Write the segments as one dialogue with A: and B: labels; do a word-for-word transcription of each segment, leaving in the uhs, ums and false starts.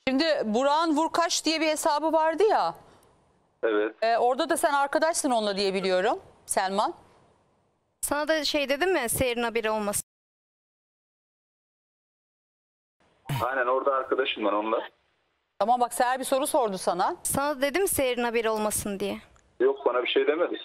A: Şimdi Burak'ın Vurkaç diye bir hesabı vardı ya.
B: Evet.
A: E, orada da sen arkadaşsın onunla diye biliyorum Selman.
C: Sana da şey dedim mi, Seher'in haberi olmasın.
B: Aynen, orada arkadaşım var onunla.
A: Tamam bak, Seher bir soru sordu sana.
C: Sana da dedim Seher'in haberi olmasın diye.
B: Yok, bana bir şey demedi.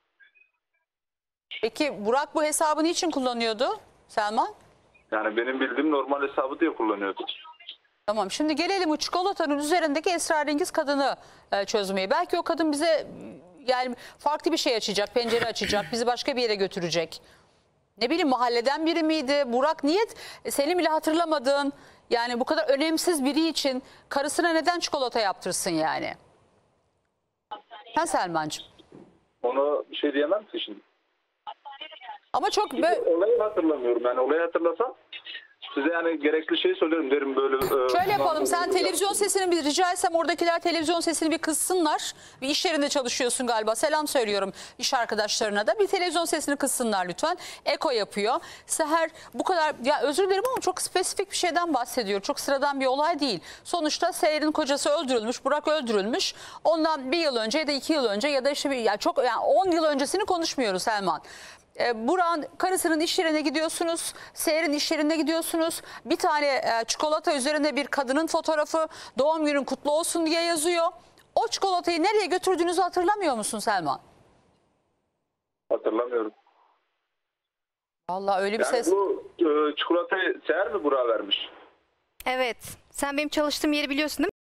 A: Peki Burak bu hesabı niçin kullanıyordu Selman?
B: Yani benim bildiğim normal hesabı diye kullanıyordu.
A: Tamam, şimdi gelelim o çikolatanın üzerindeki esrarengiz kadını e, çözmeye. Belki o kadın bize yani farklı bir şey açacak, pencere açacak, bizi başka bir yere götürecek. Ne bileyim, mahalleden biri miydi? Burak niye senin bile hatırlamadığın, yani bu kadar önemsiz biri için karısına neden çikolata yaptırsın yani? Ha Selmancığım.
B: Onu bir şey diyemem ki şimdi.
A: Ama çok böyle...
B: Olayı hatırlamıyorum. Yani olayı hatırlasam size yani gerekli şeyi söylerim, derim böyle. E,
A: Şöyle yapalım, sen televizyon sesini bir rica etsem, oradakiler televizyon sesini bir kıssınlar. Bir iş yerinde çalışıyorsun galiba, selam söylüyorum iş arkadaşlarına da. Bir televizyon sesini kıssınlar lütfen. Eko yapıyor. Seher bu kadar, ya özür dilerim ama çok spesifik bir şeyden bahsediyor. Çok sıradan bir olay değil. Sonuçta Seher'in kocası öldürülmüş, Burak öldürülmüş. Ondan bir yıl önce ya da iki yıl önce ya da işte bir, ya çok yani on yıl öncesini konuşmuyoruz Selman. E, Burak'ın karısının iş yerine gidiyorsunuz, Seher'in iş yerine gidiyorsunuz. Bir tane e, çikolata üzerinde bir kadının fotoğrafı, doğum günün kutlu olsun diye yazıyor. O çikolatayı nereye götürdüğünüzü hatırlamıyor musun Selman?
B: Hatırlamıyorum.
A: Vallahi öyle bir
B: Yani
A: ses.
B: bu e, çikolatayı Seher mi Burak'a vermiş?
C: Evet. Sen benim çalıştığım yeri biliyorsun değil mi?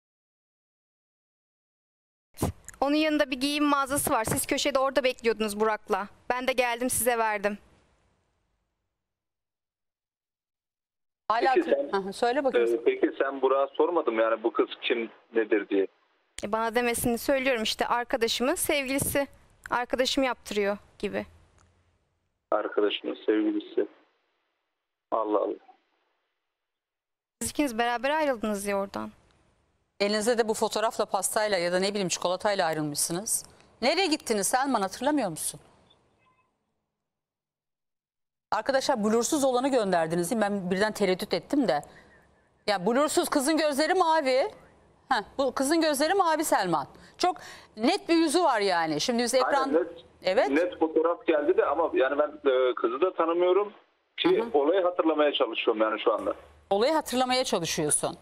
C: Onun yanında bir giyim mağazası var. Siz köşede orada bekliyordunuz Burak'la. Ben de geldim, size verdim.
A: Hala
B: Peki sen-
A: Hı hı, söyle bakayım.
B: E, peki sen Burak'a sormadın mı yani bu kız kim, nedir diye?
C: E bana demesini söylüyorum işte, arkadaşımın sevgilisi. Arkadaşım yaptırıyor gibi.
B: Arkadaşının sevgilisi. Allah Allah.
C: Siz ikiniz beraber ayrıldınız ya oradan.
A: Elinizde de bu fotoğrafla, pastayla ya da ne bileyim çikolatayla ayrılmışsınız. Nereye gittiniz Selman, hatırlamıyor musun? Arkadaşlar blursuz olanı gönderdiniz değil mi? Ben birden tereddüt ettim de. Ya blursuz, kızın gözleri mavi. Heh, bu kızın gözleri mavi Selman. Çok net bir yüzü var yani. Şimdi biz ekran...
B: Aynen, net,
A: Evet.
B: net fotoğraf geldi de ama yani ben e, kızı da tanımıyorum ki, hı hı, olayı hatırlamaya çalışıyorum yani şu anda.
A: Olayı hatırlamaya çalışıyorsun.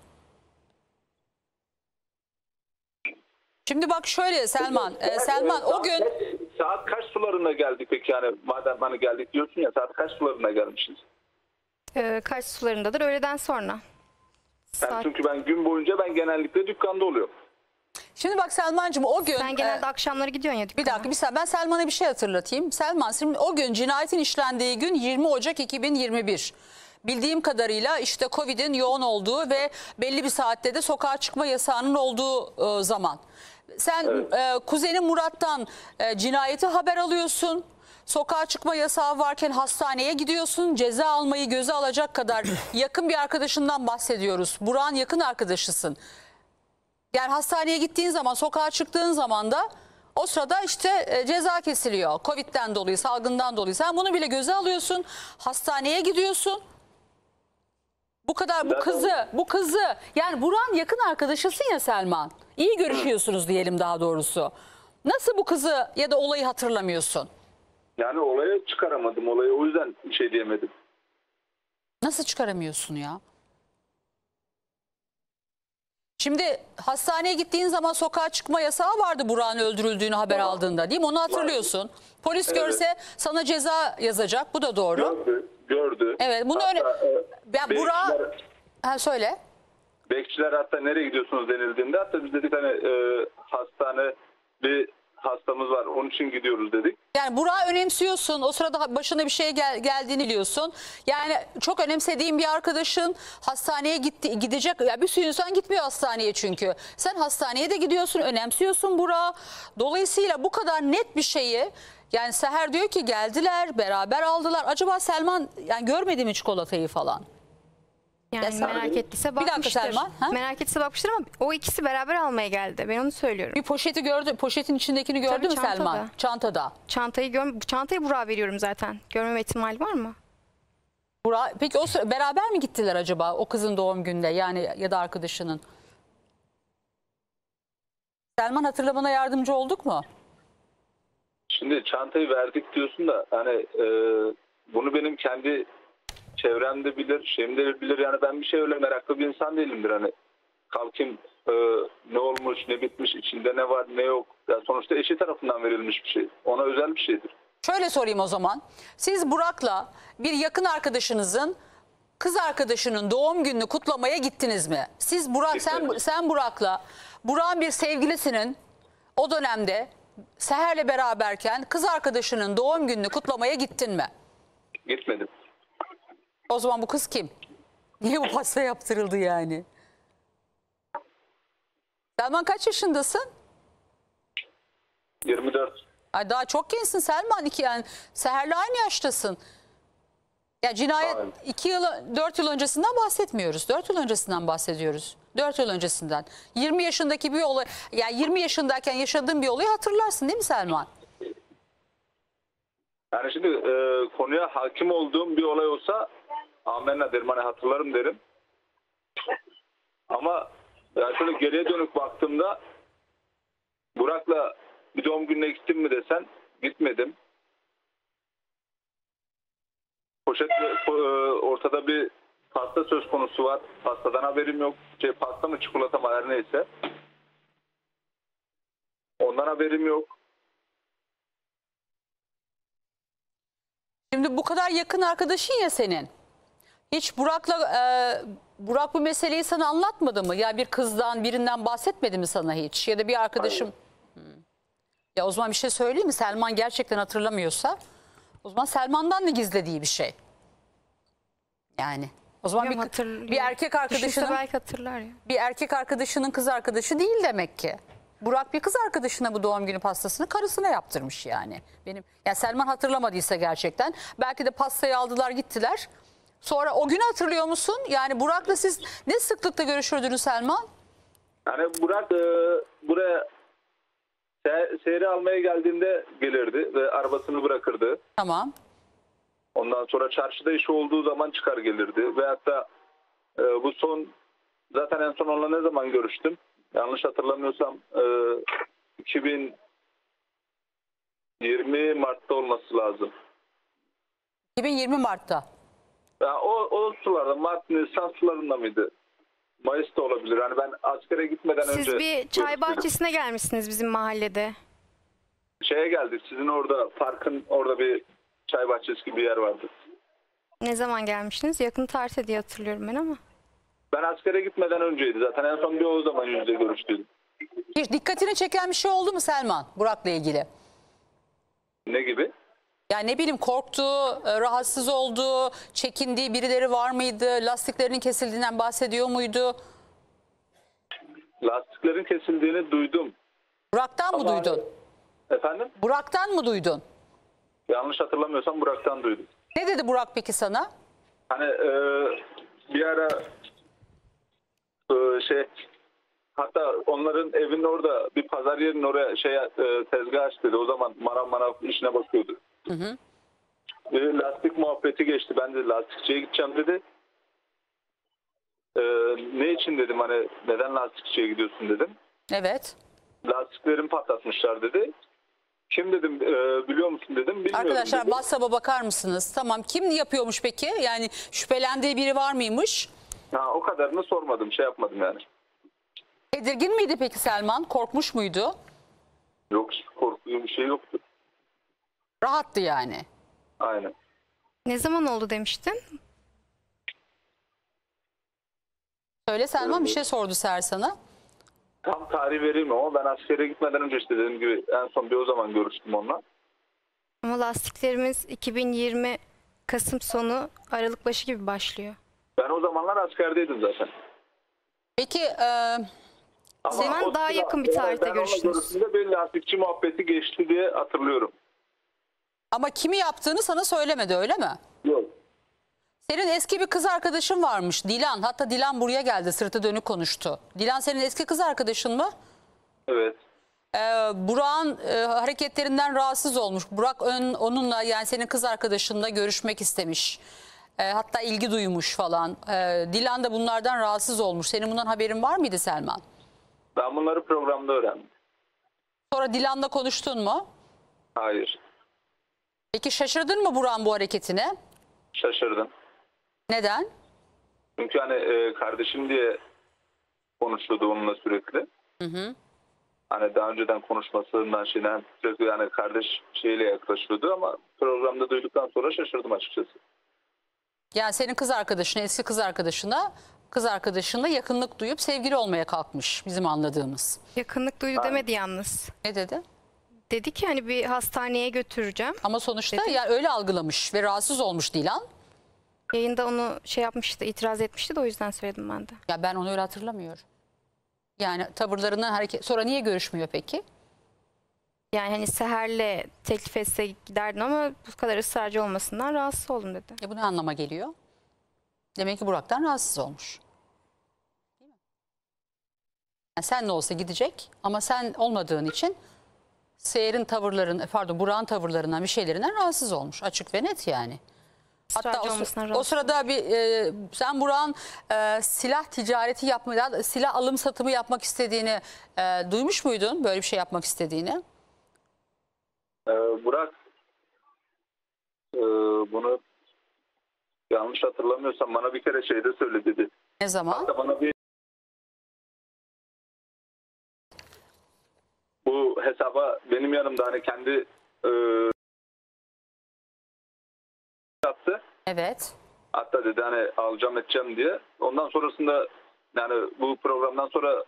A: Şimdi bak şöyle Selman, e, Selman o gün...
B: Saat kaç sularına geldik peki, yani madem hani geldik diyorsun ya, saat kaç sularına gelmişiz?
C: Ee, kaç sularındadır? Öğleden sonra.
B: Yani
C: Saat...
B: çünkü ben gün boyunca ben genellikle dükkanda oluyorum.
A: Şimdi bak Selmancığım o gün...
C: Sen genelde
A: e,
C: akşamları gidiyorsun ya dükkana.
A: Bir dakika bir saniye, ben Selman'a bir şey hatırlatayım. Selman, şimdi o gün cinayetin işlendiği gün yirmi Ocak iki bin yirmi bir. Bildiğim kadarıyla işte Covid'in yoğun olduğu ve belli bir saatte de sokağa çıkma yasağının olduğu e, zaman. Sen
B: Evet.
A: e, kuzenin Murat'tan e, cinayeti haber alıyorsun. Sokağa çıkma yasağı varken hastaneye gidiyorsun. Ceza almayı göze alacak kadar yakın bir arkadaşından bahsediyoruz. Burak'ın yakın arkadaşısın. Yani hastaneye gittiğin zaman, sokağa çıktığın zaman da o sırada işte e, ceza kesiliyor. Covid'den dolayı, salgından dolayı. Sen bunu bile göze alıyorsun. Hastaneye gidiyorsun. Bu kadar bu kızı, bu kızı yani Burak'ın yakın arkadaşısın ya Selman. İyi görüşüyorsunuz diyelim daha doğrusu. Nasıl bu kızı ya da olayı hatırlamıyorsun?
B: Yani olaya çıkaramadım olayı, o yüzden bir şey diyemedim.
A: Nasıl çıkaramıyorsun ya? Şimdi hastaneye gittiğin zaman sokağa çıkma yasağı vardı Burak'ın öldürüldüğünü haber
B: Tamam.
A: aldığında, değil mi? Onu hatırlıyorsun. Polis
B: Evet.
A: görse sana ceza yazacak. Bu da doğru.
B: Gördü, gördü.
A: Evet, bunu öyle...
B: Hatta, e,
A: Ben Burak...
B: bekçiler,
A: Ha, söyle.
B: bekçiler hatta nereye gidiyorsunuz denildiğinde, hatta biz dedik hani e, hastane bir hastamız var, onun için gidiyoruz dedik.
A: Yani Burak'ı önemsiyorsun. O sırada başına bir şey gel, geldiğini biliyorsun. Yani çok önemsediğin bir arkadaşın hastaneye gitti, gidecek. Ya bir sürü insan gitmiyor hastaneye çünkü. Sen hastaneye de gidiyorsun, önemsiyorsun Burak'ı. Dolayısıyla bu kadar net bir şeyi, yani Seher diyor ki geldiler, beraber aldılar. Acaba Selman yani görmedi mi çikolatayı falan?
C: Yani
A: Ya sen-
C: merak ettiyse
A: Bir dakika
C: bakmıştır.
A: Selman, ha?
C: Merak ettiyse bakmıştır ama o ikisi beraber almaya geldi. Ben onu söylüyorum.
A: Bir poşeti gördü, poşetin içindekini gördü
C: Tabii,
A: mü
C: çantada.
A: Selman? Çantada.
C: Çantayı gör çantayı Burak'a veriyorum zaten. Görmeme ihtimali var mı?
A: Burak, peki o sıra beraber mi gittiler acaba o kızın doğum gününde yani ya da arkadaşının? Selman, hatırlamana yardımcı olduk mu?
B: Şimdi çantayı verdik diyorsun da hani e, bunu benim kendi çevremde bilir, şeyimde bilir. Yani ben bir şey öyle meraklı bir insan değilimdir. Hani kalkayım e, ne olmuş, ne bitmiş, içinde ne var, ne yok. Yani sonuçta eşi tarafından verilmiş bir şey. Ona özel bir şeydir.
A: Şöyle sorayım o zaman. Siz Burak'la bir yakın arkadaşınızın kız arkadaşının doğum gününü kutlamaya gittiniz mi? Siz Burak, sen,
B: Gitmedim.
A: sen Burak'la, Burak'ın bir sevgilisinin o dönemde Seher'le beraberken kız arkadaşının doğum gününü kutlamaya gittin mi?
B: Gitmedim.
A: O zaman bu kız kim? Niye bu pasta yaptırıldı yani? Selman, kaç yaşındasın?
B: yirmi dört.
A: Ay, daha çok gençsin Selman. İki, yani Seher'le aynı yaştasın. Ya cinayet
B: Aynen.
A: iki yıl, dört yıl öncesinden bahsetmiyoruz. Dört yıl öncesinden bahsediyoruz. Dört yıl öncesinden. yirmi yaşındaki bir olay, yani yirmi yaşındayken yaşadığın bir olayı hatırlarsın değil mi Selman?
B: Yani şimdi e, konuya hakim olduğum bir olay olsa amenna derim, hani hatırlarım derim. Ama yani şöyle geriye dönük baktığımda Burak'la bir doğum gününe gittim mi desen gitmedim. Poşetle e, ortada bir pasta söz konusu var. Pastadan haberim yok. Şey, pasta mı çikolata mı her neyse. Ondan haberim yok.
A: Şimdi bu kadar yakın arkadaşın ya senin. Hiç Burak'la e, Burak bu meseleyi sana anlatmadı mı? Ya bir kızdan, birinden bahsetmedi mi sana hiç? Ya da bir arkadaşım... Hmm. Ya o zaman bir şey söyleyeyim mi? Selman gerçekten hatırlamıyorsa o zaman Selman'dan da gizlediği bir şey. Yani o zaman
C: Bilmiyorum,
A: bir,
C: hatırlıyor.
A: bir erkek
C: Düşünse
A: arkadaşının
C: belki hatırlar ya.
A: bir erkek arkadaşının kız arkadaşı değil demek ki. Burak bir kız arkadaşına bu doğum günü pastasını karısına yaptırmış yani. Benim ya Selman hatırlamadıysa gerçekten belki de pastayı aldılar gittiler. Sonra o günü hatırlıyor musun? Yani Burak'la siz ne sıklıkla görüşürdünüz Selman?
B: Yani Burak e, buraya se seyri almaya geldiğinde gelirdi ve arabasını bırakırdı.
A: Tamam.
B: Ondan sonra çarşıda işi olduğu zaman çıkar gelirdi. Ve hatta e, bu son zaten en son onunla ne zaman görüştüm? Yanlış hatırlamıyorsam e, iki bin yirmi Mart'ta olması lazım.
A: iki bin yirmi Mart'ta.
B: Ya o, o sularda, Mart, Nisan sularında mıydı? Mayıs'ta olabilir. Yani ben askere gitmeden
C: Siz
B: önce...
C: bir çay
B: görüştüm.
C: bahçesine gelmişsiniz bizim mahallede.
B: Şeye geldik. Sizin orada parkın orada bir çay bahçesi gibi bir yer vardı.
C: Ne zaman gelmiştiniz? Yakın tarihte diye hatırlıyorum ben ama.
B: Ben askere gitmeden önceydi. Zaten en son bir o zaman yüz yüze görüştük.
A: Bir dikkatini çeken bir şey oldu mu Selman Burak'la ilgili?
B: Ne gibi?
A: Yani ne bileyim, korktuğu, e, rahatsız olduğu, çekindiği birileri var mıydı? Lastiklerinin kesildiğinden bahsediyor muydu?
B: Lastiklerin kesildiğini duydum.
A: Burak'tan mı
B: Ama-
A: duydun?
B: Efendim?
A: Burak'tan mı duydun?
B: Yanlış hatırlamıyorsam Burak'tan duydum.
A: Ne dedi Burak peki sana?
B: Hani e, bir ara e, şey hatta onların evinin orada bir pazar yerinin oraya şey e, tezgah aç dedi. O zaman manav manav işine bakıyordu.
A: Hı hı.
B: E, lastik muhabbeti geçti. Ben de lastikçiye gideceğim dedi. E, ne için dedim, hani neden lastikçiye gidiyorsun dedim.
A: Evet.
B: Lastiklerimi patlatmışlar dedi. Kim dedim, e, biliyor musun dedim. Bilmiyorum
A: Arkadaşlar
B: dedi.
A: WhatsApp'a bakar mısınız? Tamam, kim yapıyormuş peki? Yani şüphelendiği biri var mıymış?
B: Ha, o kadarını sormadım, şey yapmadım yani.
A: Tedirgin miydi peki Selman? Korkmuş muydu?
B: Yok, korktuğum bir şey yoktu.
A: Rahattı yani.
B: Aynen.
C: Ne zaman oldu demiştin?
A: Söyle Selman, bir şey sordu Ser sana.
B: Tam tarih vereyim ama ben askere gitmeden önce işte dediğim gibi en son bir o zaman görüştüm onunla.
C: Ama lastiklerimiz iki bin yirmi Kasım sonu Aralık başı gibi başlıyor.
B: Ben o zamanlar askerdeydim zaten.
A: Peki e,
B: Ama
C: O zaman
B: o
C: daha
B: sıra-
C: yakın bir tarihte
B: ben onunla
C: görüştünüz.
B: görüştüğümde bir lastikçi muhabbeti geçti diye hatırlıyorum.
A: ama kimi yaptığını sana söylemedi, öyle mi?
B: Yok.
A: Senin eski bir kız arkadaşın varmış, Dilan. Hatta Dilan buraya geldi, sırtı dönük konuştu. Dilan senin eski kız arkadaşın mı?
B: Evet.
A: Ee, Burak'ın e, hareketlerinden rahatsız olmuş. Burak ön, onunla, yani senin kız arkadaşınla görüşmek istemiş. Ee, hatta ilgi duymuş falan. Ee, Dilan da bunlardan rahatsız olmuş. Senin bundan haberin var mıydı Selman?
B: Ben bunları programda öğrendim.
A: Sonra Dilan'la konuştun mu?
B: Hayır.
A: Peki şaşırdın mı Burak'ın bu hareketine?
B: Şaşırdım.
A: Neden?
B: Çünkü hani e, kardeşim diye konuşuyordu onunla sürekli.
A: Hı hı.
B: Hani daha önceden konuşmasından şeyden sürekli yani kardeş şeyle yaklaşıyordu ama programda duyduktan sonra şaşırdım açıkçası.
A: Yani senin kız arkadaşına, eski kız arkadaşına, kız arkadaşınla yakınlık duyup sevgili olmaya kalkmış bizim anladığımız.
C: Yakınlık duydu demedi yalnız.
A: Ne dedi?
C: Dedi ki hani bir hastaneye götüreceğim.
A: Ama sonuçta
C: Dedi.
A: yani öyle algılamış ve rahatsız olmuş Dilan.
C: Yayında onu şey yapmıştı, itiraz etmişti de o yüzden söyledim ben de.
A: Ya ben onu öyle hatırlamıyorum. Yani tavırlarından hareket. Sonra niye görüşmüyor peki?
C: Yani hani Seher'le teklif etse giderdin ama bu kadar ısrarcı olmasından rahatsız oldum dedi.
A: E bu ne anlama geliyor? Demek ki Burak'tan rahatsız olmuş. Değil mi? Yani sen ne olsa gidecek ama sen olmadığın için Seher'in tavırlarından, pardon Burak'ın tavırlarından bir şeylerinden rahatsız olmuş. Açık ve net yani. Hatta
C: Israrcı
A: o,
C: olmasından
A: o
C: rahatsız.
A: sırada bir e, sen Burak'ın e, silah ticareti yapmaya, silah alım satımı yapmak istediğini e, duymuş muydun? Böyle bir şey yapmak istediğini.
B: Ee, Burak e, bunu yanlış hatırlamıyorsam bana bir kere şeyde söyledi dedi.
A: Ne zaman?
B: Hatta bana bir bu hesaba benim yanımda hani kendi e, attı.
A: Evet.
B: Hatta dedi hani alacağım edeceğim diye. Ondan sonrasında yani bu programdan sonra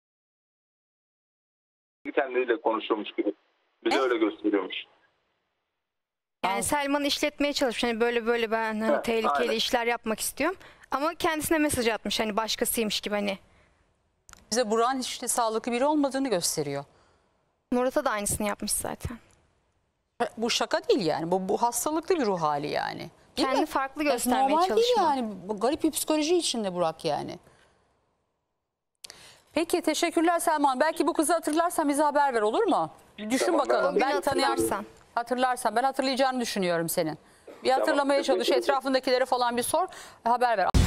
B: kendiyle konuşuyormuş gibi. Bize
A: Ne?
B: öyle gösteriyormuş.
C: Yani Selman'ı işletmeye çalışmış. Hani böyle böyle ben hani
B: Heh,
C: tehlikeli
B: aynen.
C: işler yapmak istiyorum. Ama kendisine mesaj atmış hani başkasıymış gibi hani.
A: Bize Burak'ın hiç de sağlıklı biri olmadığını gösteriyor.
C: Murat'a da aynısını yapmış zaten.
A: Bu şaka değil yani. Bu, bu hastalıklı bir ruh hali yani. Değil
C: Kendi
A: mi?
C: farklı
A: Ya
C: göstermeye
A: normal değil
C: çalışma.
A: yani. Bu garip bir psikoloji içinde Burak yani. Peki teşekkürler Selman. Belki bu kızı hatırlarsan bize haber ver, olur mu? Düşün
B: Tamam,
A: bakalım.
C: o günü
A: Ben tanıyan
C: hatırlarsan.
A: hatırlarsan ben hatırlayacağını düşünüyorum senin. Bir hatırlamaya
B: teşekkür
A: çalış.
B: ederim.
A: Etrafındakilere falan bir sor. Haber ver.